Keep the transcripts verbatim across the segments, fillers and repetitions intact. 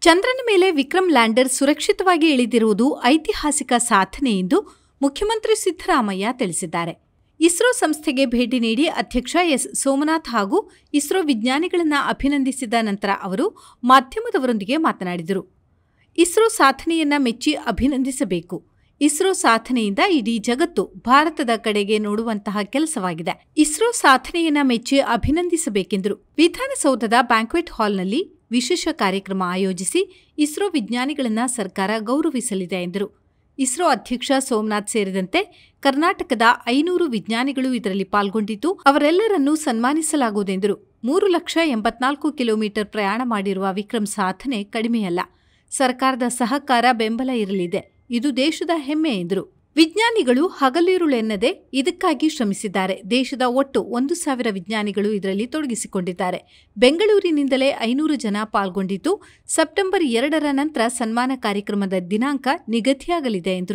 ಚಂದ್ರನ ಮೇಲೆ ವಿಕ್ರಮ್ ಲ್ಯಾಂಡರ್ ಸುರಕ್ಷಿತವಾಗಿ ಇಳಿದಿರುವುದು ಐತಿಹಾಸಿಕ ಸಾಧನೆ ಎಂದು ಮುಖ್ಯಮಂತ್ರಿ ಸಿದ್ದರಾಮಯ್ಯ ತಿಳಿಸಿದ್ದಾರೆ. ಇಸ್ರೋ ಸಂಸ್ಥೆಗೆ ಭೇಟಿ ನೀಡಿ ಅಧ್ಯಕ್ಷ ಎಸ್ ಸೋಮನಾಥ್ ಹಾಗೂ ಇಸ್ರೋ ವಿಜ್ಞಾನಿಗಳನ್ನು ಅಭಿನಂದಿಸಿದ ನಂತರ ಅವರು ಮಾಧ್ಯಮದವರೊಂದಿಗೆ ಮಾತನಾಡಿದರು. ಇಸ್ರೋ ಸಾಧನೆಯನ್ನ ಮೆಚ್ಚಿ ಅಭಿನಂದಿಸಬೇಕು. ಇಸ್ರೋ ಸಾಧನೆಯಿಂದ ಇಡೀ ಜಗತ್ತು ಭಾರತದ ಕಡೆಗೆ ನೋಡುವಂತಹ ಕೆಲಸವಾಗಿದೆ. ಇಸ್ರೋ ಸಾಧನೆಯನ್ನ ಮೆಚ್ಚಿ ಅಭಿನಂದಿಸಬೇಕೆಂದರು. ವಿಧಾನಸೌಧದ ಬ್ಯಾಂಕ್ವೆಟ್ ಹಾಲ್ನಲ್ಲಿ ವಿಶೇಷ ಕಾರ್ಯಕ್ರಮ ಆಯೋಜಿಸಿ ಇಸ್ರೋ ವಿಜ್ಞಾನಿಗಳನ್ನು ಸರ್ಕಾರ ಗೌರವಿಸಲಿದೆ ಎಂದರು. ಇಸ್ರೋ ಅಧ್ಯಕ್ಷ ಸೋಮನಾಥ್ ಸೇರಿದಂತೆ ಕರ್ನಾಟಕದ ಐನೂರು ವಿಜ್ಞಾನಿಗಳು ಇದರಲ್ಲಿ ಪಾಲ್ಗೊಂಡಿದ್ದು ಅವರೆಲ್ಲರನ್ನೂ ಸನ್ಮಾನಿಸಲಾಗುವುದೆಂದರು. ಮೂರು ಲಕ್ಷ ಎಂಬತ್ನಾಲ್ಕು ಕಿಲೋಮೀಟರ್ ಪ್ರಯಾಣ ಮಾಡಿರುವ ವಿಕ್ರಮ್ ಸಾಧನೆ ಕಡಿಮೆಯಲ್ಲ. ಸರ್ಕಾರದ ಸಹಕಾರ ಬೆಂಬಲ ಇರಲಿದೆ. ಇದು ದೇಶದ ಹೆಮ್ಮೆ ಎಂದರು. ವಿಜ್ಞಾನಿಗಳು ಹಗಲಿರುಳೆನ್ನದೆ ಇದಕ್ಕಾಗಿ ಶ್ರಮಿಸಿದ್ದಾರೆ. ದೇಶದ ಒಟ್ಟು ಒಂದು ಸಾವಿರ ವಿಜ್ಞಾನಿಗಳು ಇದರಲ್ಲಿ ತೊಡಗಿಸಿಕೊಂಡಿದ್ದಾರೆ. ಬೆಂಗಳೂರಿನಿಂದಲೇ ಐನೂರು ಜನ ಪಾಲ್ಗೊಂಡಿದ್ದು ಸೆಪ್ಟೆಂಬರ್ ಎರಡರ ನಂತರ ಸನ್ಮಾನ ಕಾರ್ಯಕ್ರಮದ ದಿನಾಂಕ ನಿಗದಿಯಾಗಲಿದೆ ಎಂದರು.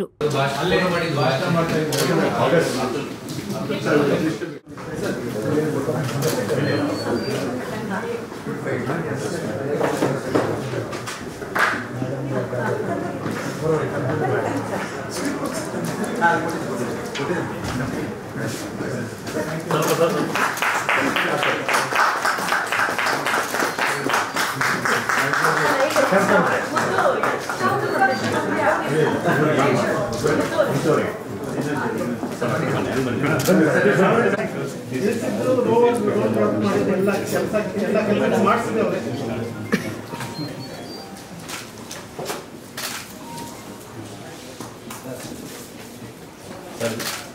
Sir.